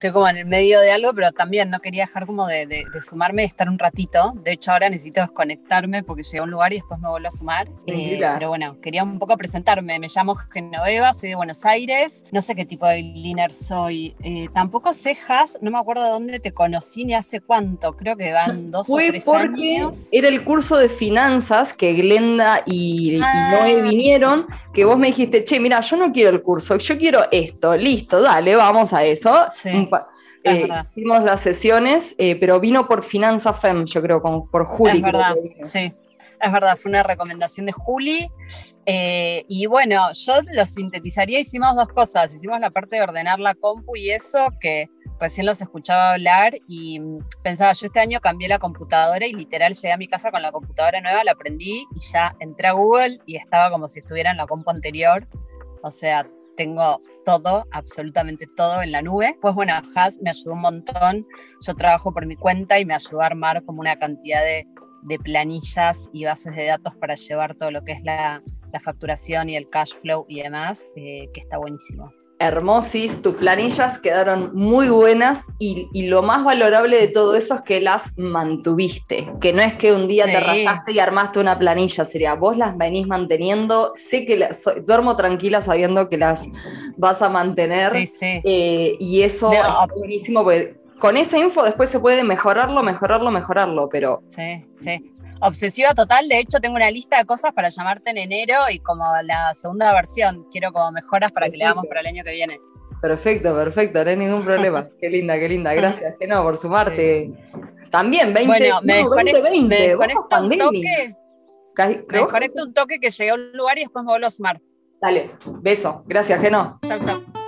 estoy como en el medio de algo, pero también no quería dejar como de sumarme y estar un ratito. De hecho, ahora necesito desconectarme porque llegué a un lugar y después me vuelvo a sumar. Pero bueno, quería un poco presentarme. Me llamo Genoveva, soy de Buenos Aires. No sé qué tipo de beginner soy. Tampoco sé, Has, no me acuerdo de dónde te conocí ni hace cuánto. Creo que van 2 o 3 años. Era el curso de finanzas que Glenda y Noé vinieron, que vos me dijiste, che, mira, yo no quiero el curso, yo quiero esto, listo, dale, vamos a eso. Sí, hicimos las sesiones, pero vino por Finanza Fem, yo creo, por Juli. Es verdad, sí, es verdad, fue una recomendación de Juli. Y bueno, yo lo sintetizaría, hicimos 2 cosas. Hicimos la parte de ordenar la compu y eso, que recién los escuchaba hablar y pensaba, yo este año cambié la computadora y literal llegué a mi casa con la computadora nueva, la aprendí y ya entré a Google y estaba como si estuviera en la compu anterior. O sea, tengo todo, absolutamente todo en la nube. Pues bueno, Has me ayudó un montón. Yo trabajo por mi cuenta y me ayudó a armar como una cantidad de planillas y bases de datos para llevar todo lo que es la facturación y el cash flow y demás, que está buenísimo. Hermosis, tus planillas quedaron muy buenas y lo más valorable de todo eso es que las mantuviste, que no es que un día te rayaste y armaste una planilla, sería vos las venís manteniendo, sé que duermo tranquila sabiendo que las vas a mantener, y eso es buenísimo, porque con esa info después se puede mejorarlo, pero... Sí. Obsesiva total, de hecho tengo una lista de cosas para llamarte en enero y como la segunda versión, quiero como mejoras para que le hagamos para el año que viene. Perfecto, no hay ningún problema. Qué linda, gracias, Geno, por sumarte. Sí. También, 2020, me desconecto un toque. Me desconecto un toque que llegué a un lugar y después me vuelvo a sumar. Dale, beso, gracias, Geno. Chau.